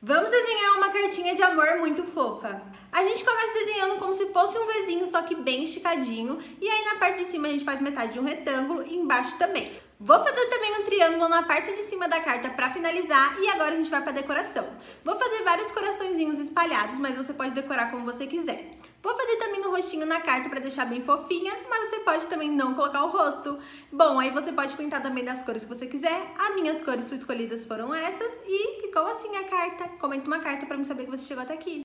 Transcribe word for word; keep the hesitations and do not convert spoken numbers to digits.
Vamos desenhar uma cartinha de amor muito fofa. A gente começa desenhando como se fosse um Vzinho, só que bem esticadinho. E aí na parte de cima a gente faz metade de um retângulo e embaixo também. Vou fazer também um triângulo na parte de cima da carta para finalizar e agora a gente vai para decoração. Vou fazer vários coraçõezinhos espalhados, mas você pode decorar como você quiser. Vou fazer também um rostinho na carta para deixar bem fofinha, mas você pode também não colocar o rosto. Bom, aí você pode pintar também das cores que você quiser. As minhas cores escolhidas foram essas e ficou assim a carta. Comenta uma carta para me saber que você chegou até aqui.